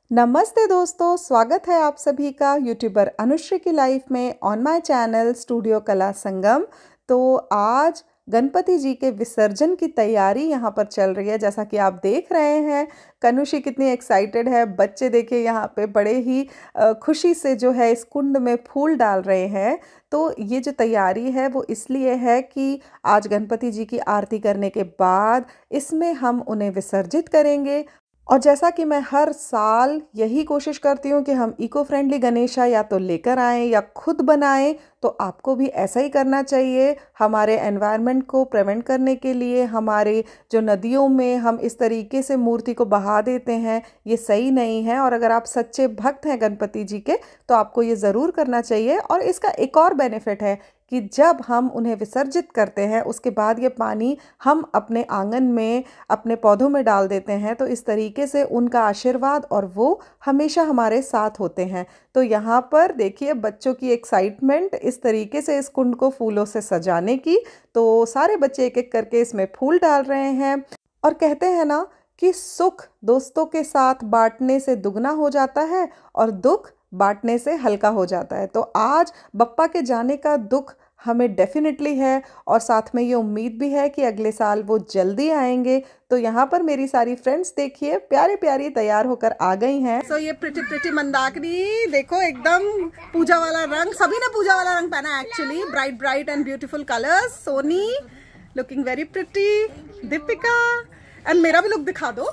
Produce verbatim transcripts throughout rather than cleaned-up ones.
नमस्ते दोस्तों, स्वागत है आप सभी का यूट्यूबर अनुश्री की लाइफ में ऑन माय चैनल स्टूडियो कला संगम। तो आज गणपति जी के विसर्जन की तैयारी यहाँ पर चल रही है। जैसा कि आप देख रहे हैं, कनुषी कितनी एक्साइटेड है। बच्चे देखिए यहाँ पे बड़े ही खुशी से जो है इस कुंड में फूल डाल रहे हैं। तो ये जो तैयारी है वो इसलिए है कि आज गणपति जी की आरती करने के बाद इसमें हम उन्हें विसर्जित करेंगे। और जैसा कि मैं हर साल यही कोशिश करती हूँ कि हम इको फ्रेंडली गणेशा या तो लेकर आएँ या खुद बनाएं, तो आपको भी ऐसा ही करना चाहिए। हमारे एनवायरनमेंट को प्रिवेंट करने के लिए हमारे जो नदियों में हम इस तरीके से मूर्ति को बहा देते हैं, ये सही नहीं है। और अगर आप सच्चे भक्त हैं गणपति जी के तो आपको ये ज़रूर करना चाहिए। और इसका एक और बेनिफिट है कि जब हम उन्हें विसर्जित करते हैं उसके बाद ये पानी हम अपने आंगन में अपने पौधों में डाल देते हैं, तो इस तरीके से उनका आशीर्वाद और वो हमेशा हमारे साथ होते हैं। तो यहाँ पर देखिए बच्चों की एक्साइटमेंट इस तरीके से इस कुंड को फूलों से सजाने की। तो सारे बच्चे एक एक करके इसमें फूल डाल रहे हैं। और कहते हैं ना कि सुख दोस्तों के साथ बांटने से दुगना हो जाता है और दुख बांटने से हल्का हो जाता है। तो आज बप्पा के जाने का दुख हमें डेफिनेटली है और साथ में ये उम्मीद भी है कि अगले साल वो जल्दी आएंगे। तो यहाँ पर मेरी सारी फ्रेंड्स देखिए प्यारे प्यारी तैयार होकर आ गई हैं। सो so, ये प्रिटी प्रिटी मंदाकिनी देखो, एकदम पूजा वाला रंग, सभी ने पूजा वाला रंग पहना है actually. Bright bright and beautiful colours. Soni looking very pretty, Deepika and मेरा भी लुक दिखा दो।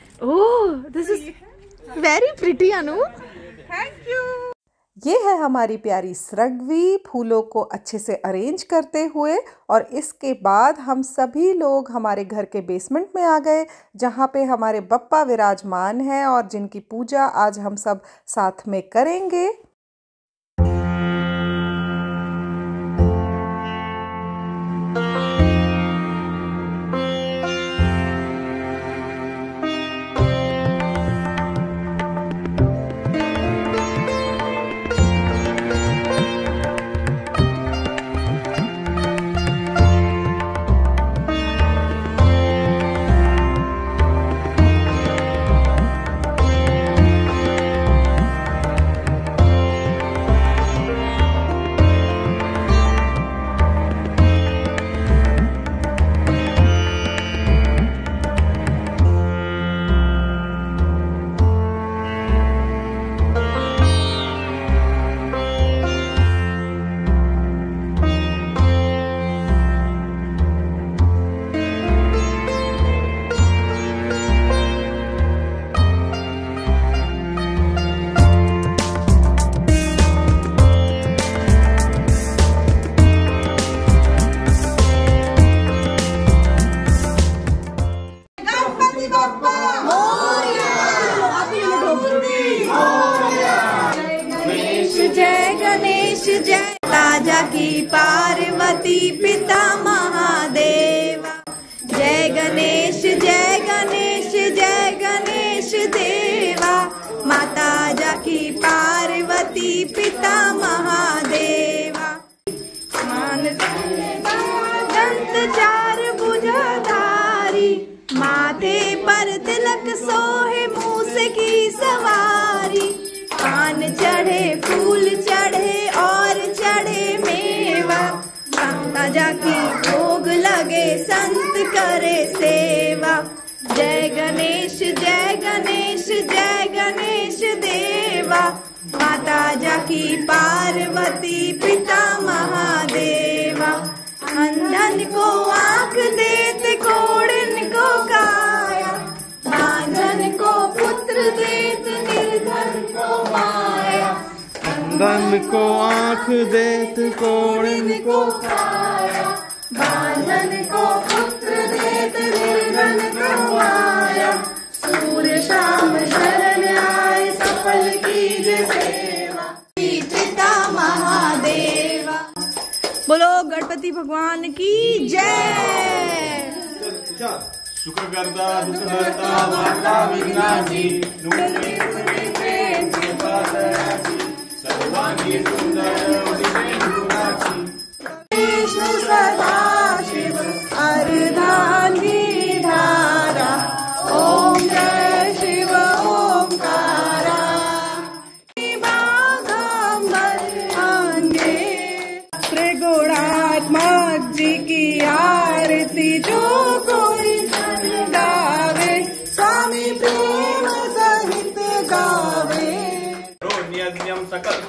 Oh, this is very pretty Anu, thank you. ये है हमारी प्यारी स्रग्वी फूलों को अच्छे से अरेंज करते हुए। और इसके बाद हम सभी लोग हमारे घर के बेसमेंट में आ गए, जहाँ पे हमारे बप्पा विराजमान हैं और जिनकी पूजा आज हम सब साथ में करेंगे। जय गणेश जय ताजा की पार्वती पिता महादेवा। जय गणेश जय गणेश जय गणेश देवा। माता जाकी पार्वती पिता महादेवा। दंत चार भुजाधारी, माथे पर तिलक सोहे मूस की सवारी। पान चढ़े फूल चढ़े और चढ़े मेवा। माता जाकी भोग लगे संत करे सेवा। जय गणेश जय गणेश जय गणेश देवा। माता जाकी पार्वती पिता महादेवा। अंधन को आँख देते कोढ़िन को काया। बांझन को पुत्र देत निर्धन को माया। अंधन को आँख देत कोढ़िन को काया। बांझन को पुत्र देत निर्धन को माया। सूर्य शाम शरण आए सफल कीजे सेवा। पिता महादेवा। बोलो गणपति भगवान की जय। शुक्र करता दुख हरता वार्ता विघ्नाची। सर्वांगी सुंदर विष्णु सदा शिव अर्धांगी धारा। ओम जय शिव ओंकारा।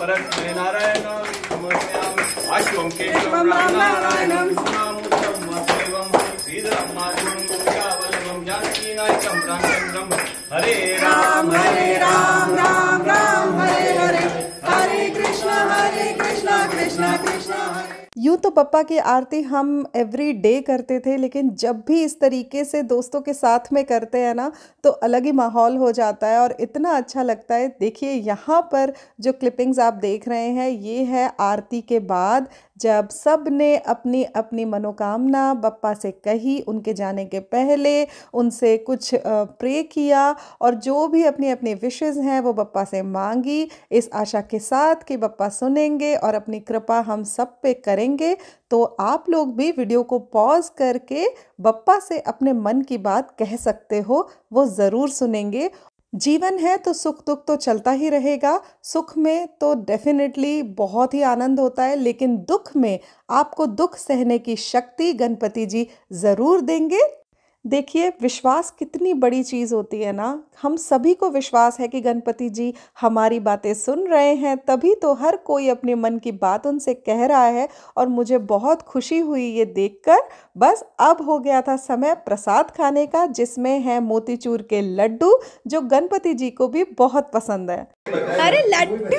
परस्मै नारायणं समर्पयामि अश्वं केशवं रामनारायणं कृष्णामूर्तं वासुदेवं श्रीधरं माधवं गोपिकावल्लभं जानकीनायकं रामचन्द्रं हरे राम हरे राम राम राम हरे हरे हरे कृष्ण हरे कृष्ण कृष्ण कृष्ण हरे। यूँ तो पप्पा की आरती हम एवरी डे करते थे, लेकिन जब भी इस तरीके से दोस्तों के साथ में करते हैं ना तो अलग ही माहौल हो जाता है और इतना अच्छा लगता है। देखिए यहाँ पर जो क्लिपिंग्स आप देख रहे हैं ये है आरती के बाद, जब सब ने अपनी अपनी मनोकामना बप्पा से कही, उनके जाने के पहले उनसे कुछ प्रे किया और जो भी अपनी अपनी विशेज़ हैं वो बप्पा से मांगी, इस आशा के साथ कि बप्पा सुनेंगे और अपनी कृपा हम सब पे करेंगे। तो आप लोग भी वीडियो को पॉज करके बप्पा से अपने मन की बात कह सकते हो, वो ज़रूर सुनेंगे। जीवन है तो सुख दुख तो चलता ही रहेगा। सुख में तो डेफिनेटली बहुत ही आनंद होता है, लेकिन दुख में आपको दुख सहने की शक्ति गणपति जी ज़रूर देंगे। देखिए विश्वास कितनी बड़ी चीज़ होती है ना। हम सभी को विश्वास है कि गणपति जी हमारी बातें सुन रहे हैं, तभी तो हर कोई अपने मन की बात उनसे कह रहा है और मुझे बहुत खुशी हुई ये देखकर। बस अब हो गया था समय प्रसाद खाने का, जिसमें है मोतीचूर के लड्डू जो गणपति जी को भी बहुत पसंद है। अरे लड्डू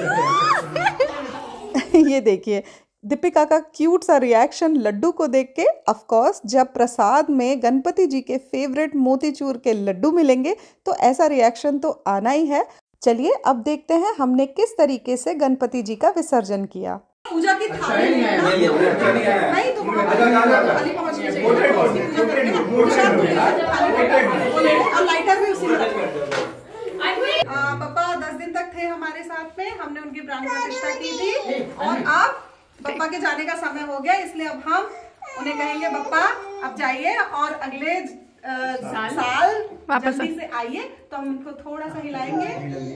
ये देखिए दीपिका का क्यूट सा रिएक्शन लड्डू को देख के। ऑफ कोर्स जब प्रसाद में गणपति जी के फेवरेट मोतीचूर के लड्डू मिलेंगे तो ऐसा रिएक्शन तो आना ही है। चलिए अब देखते हैं हमने किस तरीके से गणपति जी का विसर्जन किया। पूजा की थाली नहीं तो थाली पहुंचनी चाहिए और लाइटर भी उसी में। पापा दस दिन तक थे हमारे साथ में, हमने उनकी प्राण प्रतिष्ठा की थी और अब बप्पा के जाने का समय हो गया, इसलिए अब हम उन्हें कहेंगे बप्पा अब जाइए और अगले आ, साल जल्दी से आइए। तो हम उनको थोड़ा सा हिलाएंगे।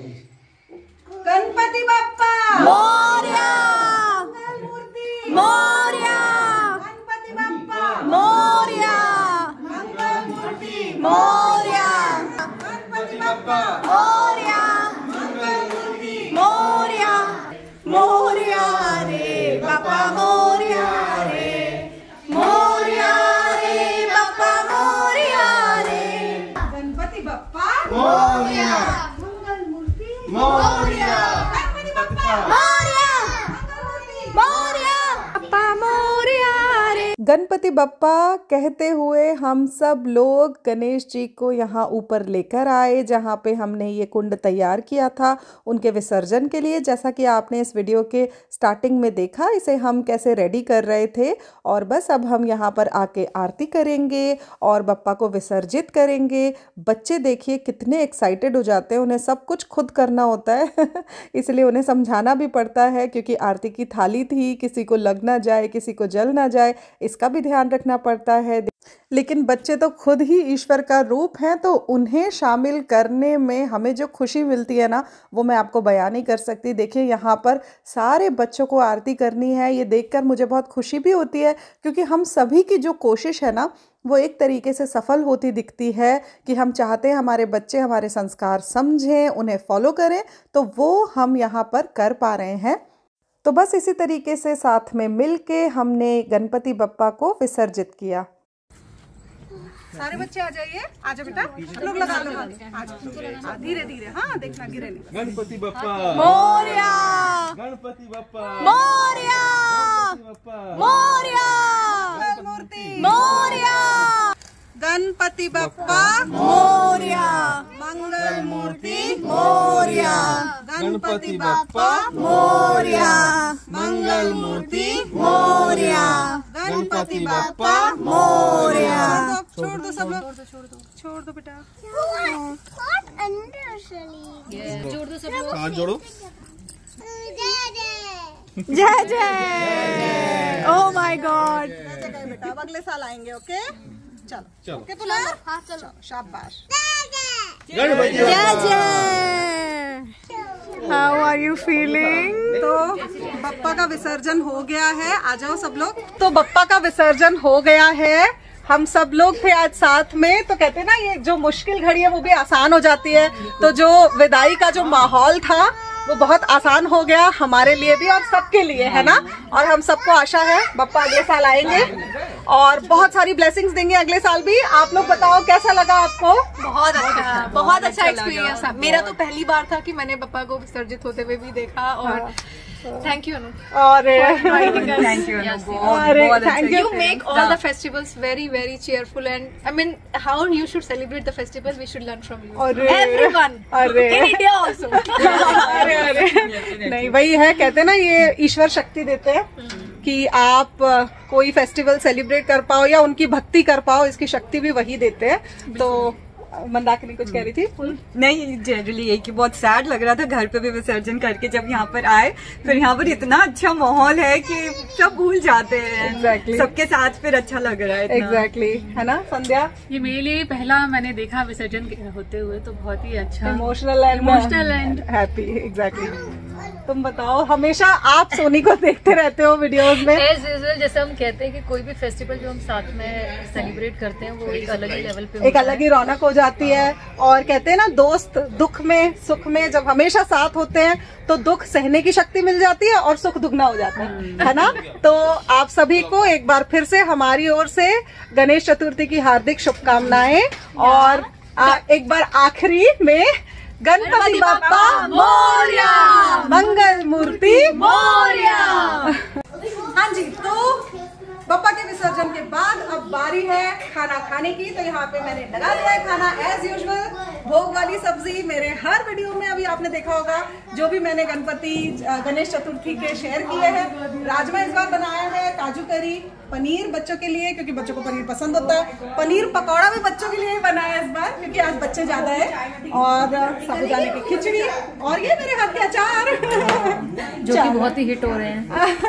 गणपति बप्पा मोरया मूर्ति मोरया गणपति बप्पा मोरया मंगल मूर्ति मोरया गणपति बप्पा मोरया मंगल मूर्ति मोरया मोरया रे बापा मोरया रे मोरया रे बापा मोरया रे गणपति बप्पा मोरया मंगल मूर्ति मोरया गणपति बप्पा मोरया मंगल मूर्ति मोरया बापा मोरया रे। गणपति बप्पा कहते हुए हम सब लोग गणेश जी को यहाँ ऊपर लेकर आए, जहाँ पे हमने ये कुंड तैयार किया था उनके विसर्जन के लिए। जैसा कि आपने इस वीडियो के स्टार्टिंग में देखा, इसे हम कैसे रेडी कर रहे थे। और बस अब हम यहाँ पर आके आरती करेंगे और बप्पा को विसर्जित करेंगे। बच्चे देखिए कितने एक्साइटेड हो जाते हैं, उन्हें सब कुछ खुद करना होता है इसलिए उन्हें समझाना भी पड़ता है, क्योंकि आरती की थाली थी, किसी को लग ना जाए, किसी को जल ना जाए, इसका भी ध्यान रखना पड़ता है। लेकिन बच्चे तो खुद ही ईश्वर का रूप हैं, तो उन्हें शामिल करने में हमें जो खुशी मिलती है ना वो मैं आपको बयान नहीं कर सकती। देखिए यहाँ पर सारे बच्चों को आरती करनी है, ये देखकर मुझे बहुत खुशी भी होती है, क्योंकि हम सभी की जो कोशिश है ना वो एक तरीके से सफल होती दिखती है कि हम चाहते हैं हमारे बच्चे हमारे संस्कार समझें, उन्हें फॉलो करें, तो वो हम यहाँ पर कर पा रहे हैं। तो बस इसी तरीके से साथ में मिलके हमने गणपति बप्पा को विसर्जित किया। सारे बच्चे आ जाइए, आ जाओ बेटा, लोग लगा लो, धीरे धीरे, हाँ देखना गिरे नहीं। गणपति बप्पा मोरया गणपति बप्पा मोरया मोरया मूर्ति मोरया गणपति बप्पा मोरया मंगल मूर्ति मोरया गणपति बप्पा मोरया मंगल मूर्ति मोरया गणपति बप्पा मोरया। छोड़ दो सब लोग, छोड़ दो छोड़ दो बेटा। हाथ जोड़ो। जय जय। Oh my god. बेटा अब अगले साल आएंगे, ओके चलो चलो। ओके तो ना, हाँ चलो शाबाश। गणपति जय जय। How are you feeling? तो बप्पा का विसर्जन हो गया है, आ जाओ सब लोग। तो बप्पा का विसर्जन हो गया है, हम सब लोग थे आज साथ में। तो कहते हैं ना ये जो मुश्किल घड़ी है वो भी आसान हो जाती है। तो जो विदाई का जो माहौल था वो बहुत आसान हो गया हमारे लिए भी और सबके लिए, है ना। और हम सबको आशा है बप्पा अगले साल आएंगे और बहुत सारी ब्लेसिंग्स देंगे अगले साल भी। आप लोग बताओ कैसा लगा आपको? बहुत अच्छा, बहुत अच्छा एक्सपीरियंस था। मेरा तो पहली बार था कि मैंने बप्पा को विसर्जित होते हुए भी देखा और थैंक यू अनु। और thank you Anu, thank you. You make all the festivals very very cheerful and I mean how you should celebrate the festivals, we should learn from you. Everyone in India also. अरे अरे नहीं, वही है, कहते हैं ना ये ईश्वर शक्ति देते हैं कि आप कोई फेस्टिवल सेलिब्रेट कर पाओ या उनकी भक्ति कर पाओ, इसकी शक्ति भी वही देते हैं। तो मंदाकिनी कुछ कह रही थी? नहीं, जनरली यही कि बहुत सैड लग रहा था घर पे भी विसर्जन करके जब यहाँ पर आए, फिर यहाँ पर इतना अच्छा माहौल है कि सब भूल जाते हैं। exactly. सबके साथ फिर अच्छा लग रहा है। Exactly exactly. है ना संध्या? ये मेरे लिए पहला मैंने देखा विसर्जन होते हुए, तो बहुत ही अच्छा, emotional and emotional and happy. Exactly. तुम बताओ, हमेशा आप सोनी को देखते रहते हो वीडियोस में। एज यूजुअल जैसे हम कहते हैं कि कोई भी फेस्टिवल जो हम साथ में सेलिब्रेट करते हैं वो एक अलग ही लेवल पे, एक अलग ही रौनक हो जाती है। और कहते हैं ना दोस्त दुख में सुख में जब हमेशा साथ होते हैं तो दुख सहने की शक्ति मिल जाती है और सुख दुगना हो जाता है, है ना। तो आप सभी को एक बार फिर से हमारी ओर से गणेश चतुर्थी की हार्दिक शुभकामनाएं। और आ, एक बार आखिरी में गणपति बाप्पा मोरया, मंगल मूर्ति मोरया। हाँ जी, तो बप्पा के विसर्जन के बाद अब बारी है खाना खाने की। तो यहाँ पे मैंने लगा दिया है खाना एज यूजुअल, भोग वाली सब्जी। मेरे हर वीडियो में अभी आपने देखा होगा जो भी मैंने गणपति गणेश चतुर्थी के शेयर किए हैं। राजमा इस बार बनाया है, काजू करी, पनीर बच्चों के लिए क्योंकि बच्चों को पनीर पसंद होता है, पनीर पकौड़ा भी बच्चों के लिए ही बनाया है इस बार क्योंकि आज बच्चे ज्यादा है, और साबूदाने की खिचड़ी, और ये मेरे हाथ के अचार जो कि बहुत ही हिट हो रहे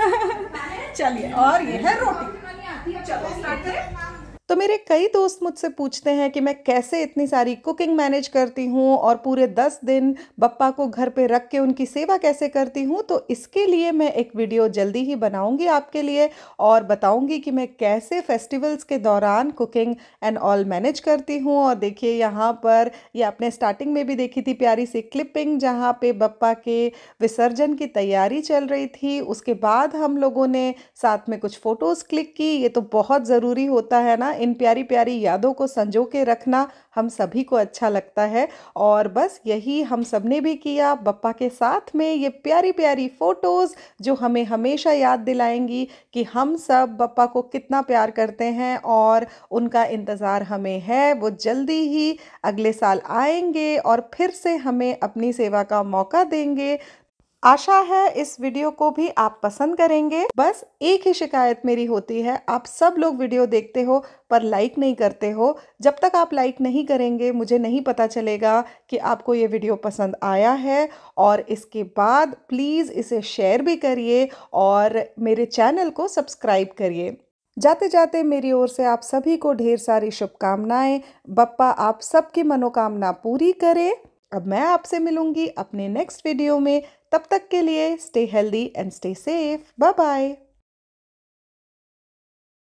हैं। चलिए, और ये है रोटी। चलो स्टार्ट करें। तो मेरे कई दोस्त मुझसे पूछते हैं कि मैं कैसे इतनी सारी कुकिंग मैनेज करती हूँ और पूरे दस दिन बप्पा को घर पे रख के उनकी सेवा कैसे करती हूँ। तो इसके लिए मैं एक वीडियो जल्दी ही बनाऊँगी आपके लिए और बताऊँगी कि मैं कैसे फेस्टिवल्स के दौरान कुकिंग एंड ऑल मैनेज करती हूँ। और देखिए यहाँ पर ये आपने स्टार्टिंग में भी देखी थी प्यारी सी क्लिपिंग जहाँ पे बप्पा के विसर्जन की तैयारी चल रही थी। उसके बाद हम लोगों ने साथ में कुछ फ़ोटोज़ क्लिक की। ये तो बहुत ज़रूरी होता है ना, इन प्यारी प्यारी यादों को संजो के रखना हम सभी को अच्छा लगता है। और बस यही हम सब ने भी किया बप्पा के साथ में, ये प्यारी प्यारी फोटोज़ जो हमें हमेशा याद दिलाएंगी कि हम सब बप्पा को कितना प्यार करते हैं और उनका इंतज़ार हमें है। वो जल्दी ही अगले साल आएंगे और फिर से हमें अपनी सेवा का मौका देंगे। आशा है इस वीडियो को भी आप पसंद करेंगे। बस एक ही शिकायत मेरी होती है, आप सब लोग वीडियो देखते हो पर लाइक नहीं करते हो। जब तक आप लाइक नहीं करेंगे मुझे नहीं पता चलेगा कि आपको ये वीडियो पसंद आया है। और इसके बाद प्लीज़ इसे शेयर भी करिए और मेरे चैनल को सब्सक्राइब करिए। जाते जाते मेरी ओर से आप सभी को ढेर सारी शुभकामनाएं। बप्पा आप सबकी मनोकामना पूरी करे। अब मैं आपसे मिलूंगी अपने नेक्स्ट वीडियो में। तब तक के लिए stay healthy and stay safe. Bye bye.